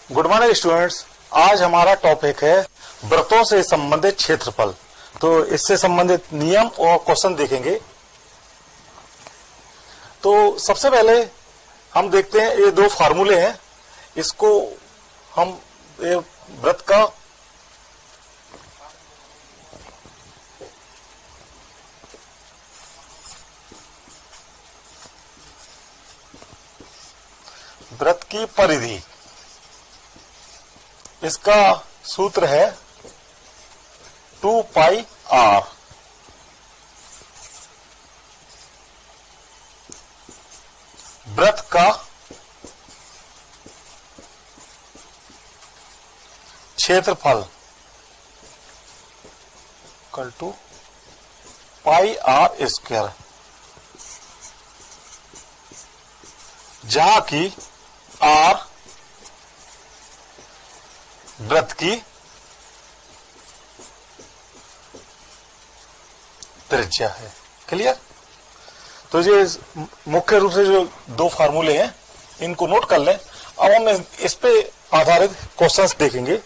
Good morning students. आज हमारा topic है वृत्तों से संबंधित क्षेत्रफल। तो इससे संबंधित नियम और क्वेश्चन देखेंगे। तो सबसे पहले हम देखते हैं, ये दो फार्मूले हैं, इसको हम वृत्त का वृत्त की परिधि, इसका सूत्र है 2 पाई r। वृत्त का क्षेत्रफल equal to pi r square, जहां की r वृत्त की त्रिज्या है। क्लियर? तो ये मुख्य रूप से जो दो फार्मूले हैं इनको नोट कर लें। अब हम इस पे आधारित क्वेश्चंस देखेंगे।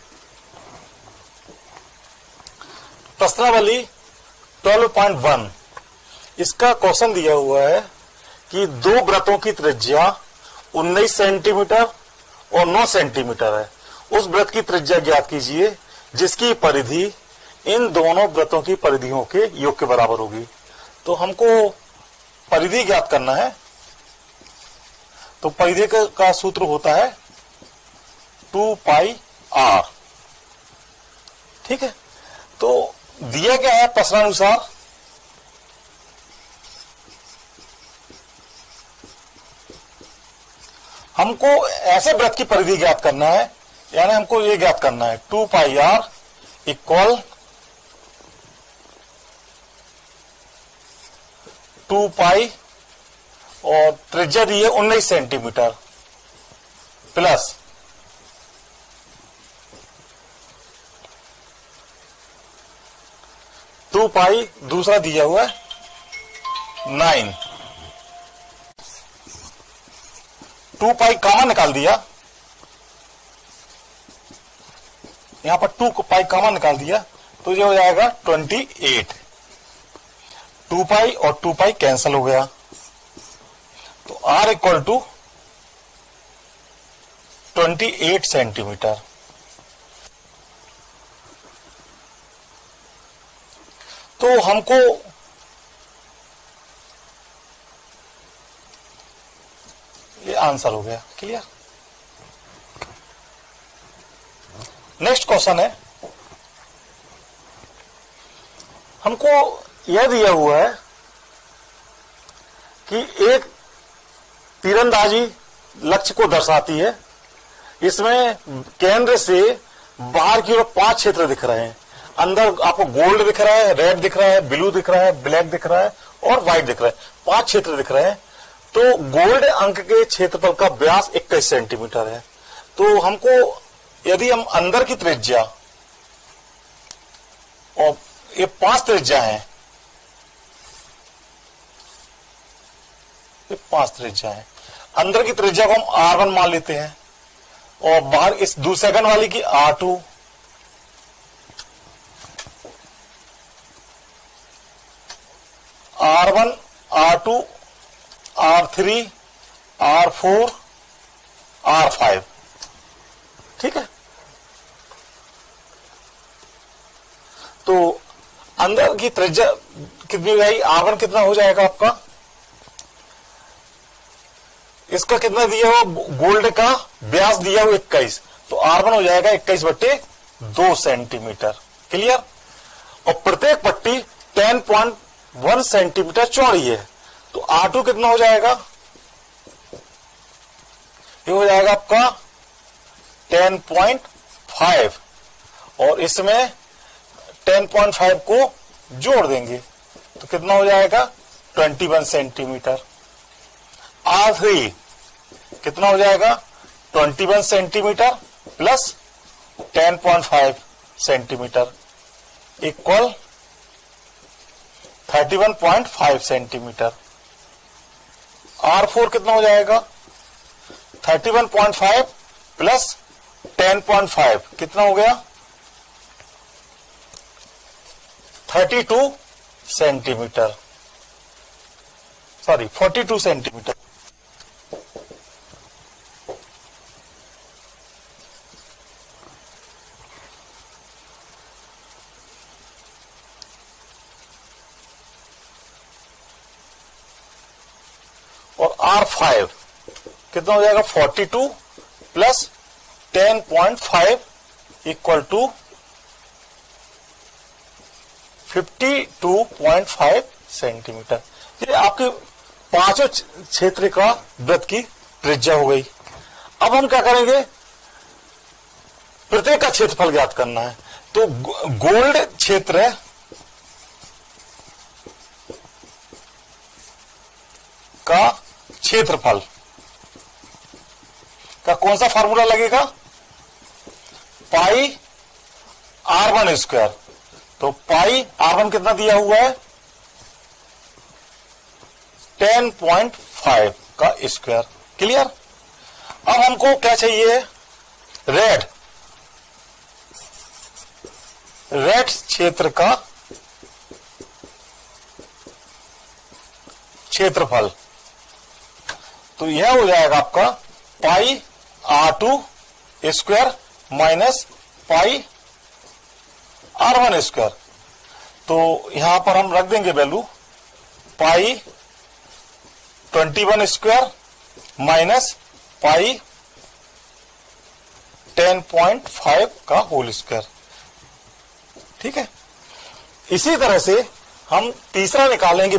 प्रश्नावली 12.1, इसका क्वेश्चन दिया हुआ है कि दो वृत्तों की त्रिज्या 19 सेंटीमीटर और 9 सेंटीमीटर है। उस वृत्त की त्रिज्या ज्ञात कीजिए जिसकी परिधि इन दोनों वृत्तों की परिधियों के योग के बराबर होगी। तो हमको परिधि ज्ञात करना है। तो परिधि का सूत्र होता है 2 पाई r। ठीक है? तो दिया क्या है प्रश्नानुसार, हमको ऐसे वृत्त की परिधि ज्ञात करना है, यानी हमको ये ज्ञात करना है 2 पाई r इक्वल 2 पाई और त्रिज्या दी है 19 सेंटीमीटर प्लस 2 पाई दूसरा दिया हुआ है 9। 2 पाई कॉमन निकाल दिया, यहां पर 2 पाई कॉमन निकाल दिया तो ये हो जाएगा 28। 2 पाई और 2 पाई कैंसिल हो गया, तो r इक्वल टू 28 सेंटीमीटर। तो हमको ये आंसर हो गया। क्लियर? नेक्स्ट क्वेश्चन है, हमको यह दिया हुआ है कि एक तीरंदाजी लक्ष्य को दर्शाती है। इसमें केंद्र से बाहर की ओर 5 क्षेत्र दिख रहे हैं। अंदर आपको गोल्ड दिख रहा है, रेड दिख रहा है, ब्लू दिख रहा है, ब्लैक दिख रहा है और व्हाइट दिख रहा है। 5 क्षेत्र दिख रहे हैं। तो गोल्ड अंक के क्षेत्रफल का व्यास 21 सेंटीमीटर है। तो हमको, यदि हम अंदर की त्रिज्या, और ये 5 त्रिज्या है, ये 5 त्रिज्या है, अंदर की त्रिज्या को हम r1 मान लेते हैं और बाहर इस सेकंड वाली की r2, r1, r2, r3, r4, r5। ठीक है? तो अंदर की त्रिज्या कितनी रहेगी? r1 कितना हो जाएगा आपका? इसका कितना दिया हुआ? गोल्ड का व्यास दिया हुआ 21, तो r1 हो जाएगा 21/2 सेंटीमीटर। क्लियर? और प्रत्येक पट्टी 10.1 सेंटीमीटर चौड़ी है, तो r2 कितना हो जाएगा? ये हो जाएगा आपका 10.5 और इसमें 10.5 को जोड़ देंगे तो कितना हो जाएगा? 21 सेंटीमीटर। r3 कितना हो जाएगा? 21 centimetre plus 10.5 centimetre equal 31.5 centimetre. R4 कितना हो जाएगा? 31.5 प्लस 10.5 कितना हो गया? 32 सेंटीमीटर, सॉरी 42 सेंटीमीटर। और R5 कितना हो जाएगा? 42 प्लस 10.5 इक्वल टू 52.5 सेंटीमीटर। ये आपके पांचों क्षेत्र का वृत्त की त्रिज्या हो गई। अब हम क्या करेंगे? प्रत्येक का क्षेत्रफल ज्ञात करना है। तो गोल्ड क्षेत्र का क्षेत्रफल का कौन सा फार्मूला लगेगा? Pi R1 square. तो पाई R1 कितना दिया हुआ है? 10.5 का स्क्वायर। क्लियर? अब हमको क्या चाहिए? रेड क्षेत्र का क्षेत्रफल। तो यह हो जाएगा आपका pi R2 square minus pi R1 square. तो यहां पर हम रख देंगे value pi 21 square minus pi 10.5 का होल स्क्वायर। ठीक है। इसी तरह से हम तीसरा निकालेंगे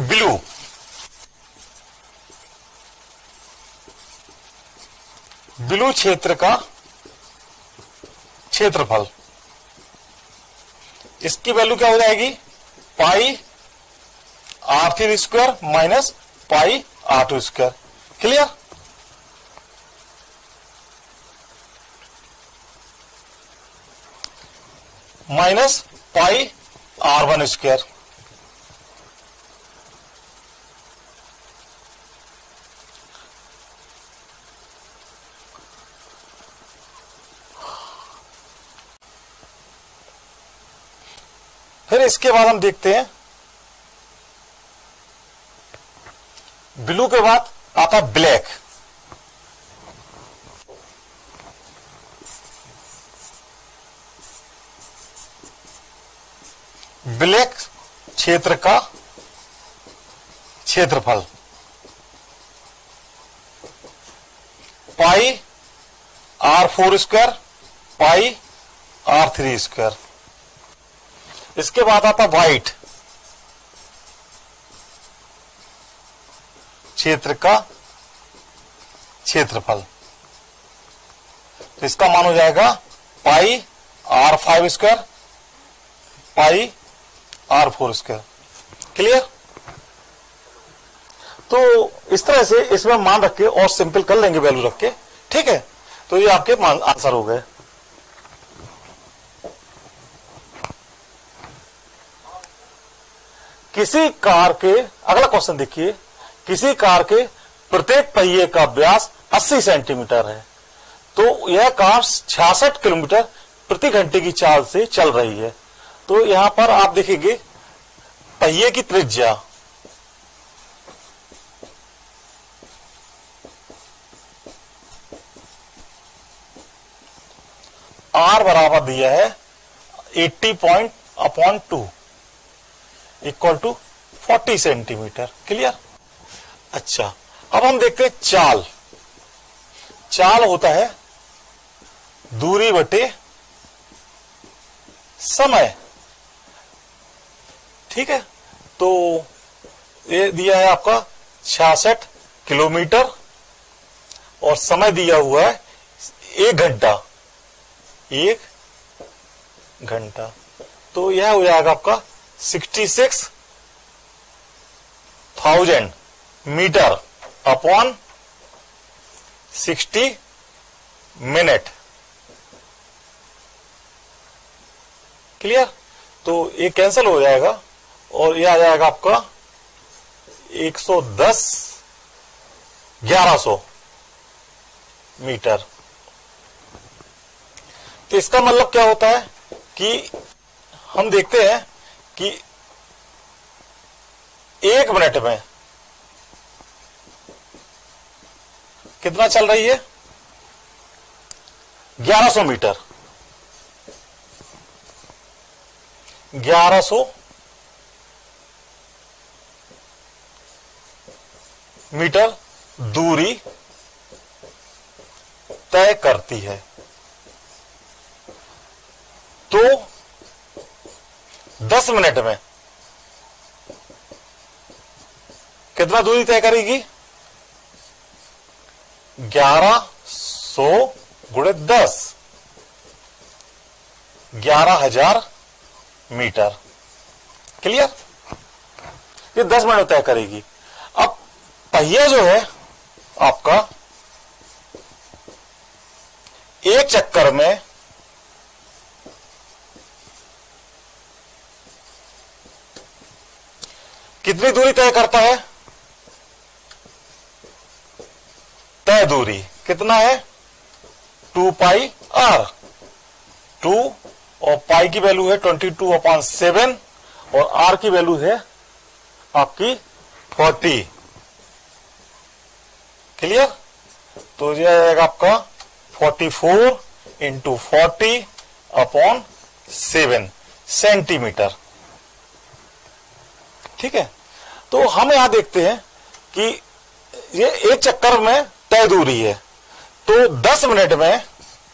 ब्लू क्षेत्र का क्षेत्रफल। इसकी वैल्यू क्या हो जाएगी? Pi R3 square minus pi R2 square. Clear? Minus pi R1 square. फिर इसके बाद हम देखते हैं ब्लू के बाद आता ब्लैक। ब्लैक क्षेत्र का क्षेत्रफल पाई R4 square pi R3 square. इसके बाद आता व्हाइट क्षेत्र का क्षेत्रफल। तो इसका मान हो जाएगा pi R5 square pi R4 square. Clear? तो इस तरह से इसमें मान रख के और सिंपल कर लेंगे वैल्यू रख के। ठीक है। तो ये आपके आंसर हो गए। किसी कार के, अगला क्वेश्चन देखिए, किसी कार के प्रत्येक पहिए का व्यास 80 सेंटीमीटर है। तो यह कार 66 किलोमीटर प्रति घंटे की चाल से चल रही है। तो यहां पर आप देखेंगे पहिए की त्रिज्या R बराबर दिया है 80.2 इक्वल टू 40 सेंटीमीटर। क्लियर? अच्छा, अब हम देखते हैं चाल। चाल होता है दूरी बटे समय। ठीक है। तो ये दिया है आपका 66 किलोमीटर और समय दिया हुआ है 1 घंटा। 1 घंटा। तो यह हो जाएगा आपका 66,000 मीटर अपॉन 60 मिनट। क्लियर? तो ये कैंसिल हो जाएगा और ये आ जाएगा आपका 1100 मीटर। तो इसका मतलब क्या होता है कि हम देखते हैं कि 1 मिनट में कितना चल रही है, 1100 मीटर, 1100 मीटर दूरी तय करती है। तो 10 मिनट में कितना दूरी तय करेगी, 1100 गुणे 10, 11,000 मीटर। क्लियर? ये 10 मिनट तय करेगी। अब पहिया जो है आपका एक चक्कर में कितनी दूरी तय करता है, तय दूरी कितना है, 2 पाई आर। 2 और पाई की वैल्यू है 22/7 और आर की वैल्यू है आपकी 40। क्लियर? तो यह आएगा आपका 44 × 40/7 सेंटीमीटर। ठीक है? तो हम यहां देखते हैं कि ये एक चक्कर में तय दूरी है, तो 10 मिनट में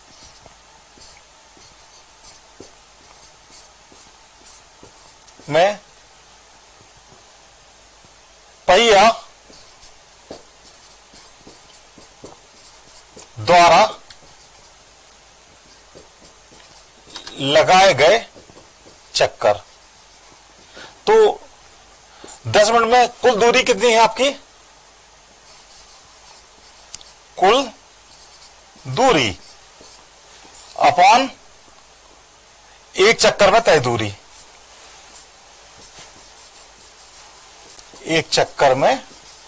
मैं पहिया द्वारा लगाए गए चक्कर, तो 10 मिनट में कुल दूरी कितनी है आपकी, कुल दूरी अपॉन एक चक्कर में तय दूरी, एक चक्कर में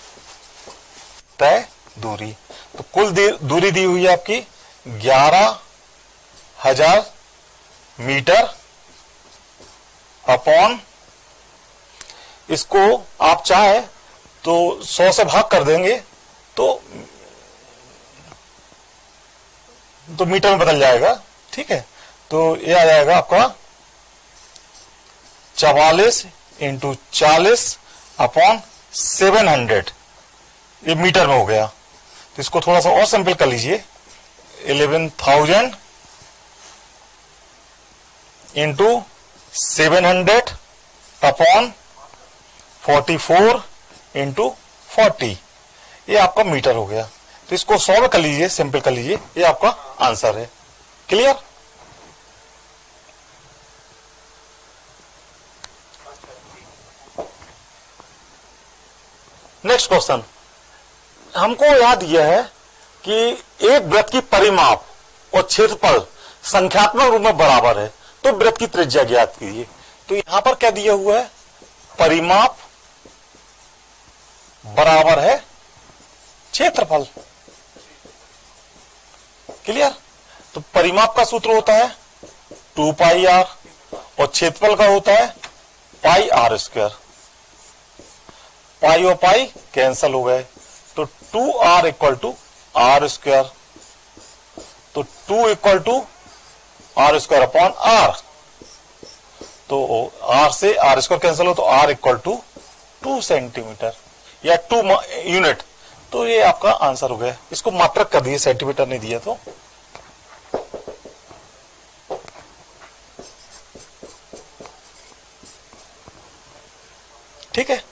तय दूरी। तो कुल दूरी दी हुई है आपकी 11,000 मीटर अपॉन, इसको आप चाहे तो 100 से भाग कर देंगे तो मीटर में बदल जाएगा। ठीक है? तो ये आ जाएगा आपका 44 × 40/700, ये मीटर में हो गया। तो इसको थोड़ा सा और सिंपल कर लीजिए, 11,000 × 700/44 × 40, ये आपका मीटर हो गया। तो इसको 100 में कर लीजिए, सिंपल कर लीजिए, ये आपका आंसर है। क्लियर? नेक्स्ट क्वेश्चन, हमको याद दिया है कि एक वृत्त की परिमाप और क्षेत्रफल संख्यात्मक रूप में बराबर है, तो वृत्त की त्रिज्या ज्ञात कीजिए। तो यहां पर क्या दिया हुआ है, परिमाप बराबर है क्षेत्रफल। क्लियर? तो परिमाप का सूत्र होता है 2 पाई आर और क्षेत्रफल का होता है पाई आर स्क्वायर। पाई और पाई कैंसल हो गए, तो 2r = r स्क्वायर, तो 2 = r² अपॉन r, तो r से r स्क्वायर कैंसल हो तो r = 2 सेंटीमीटर या 2 यूनिट। तो ये आपका आंसर हो गया। इसको मात्रक कर दिए, सेंटीमीटर नहीं दिया तो। ठीक है?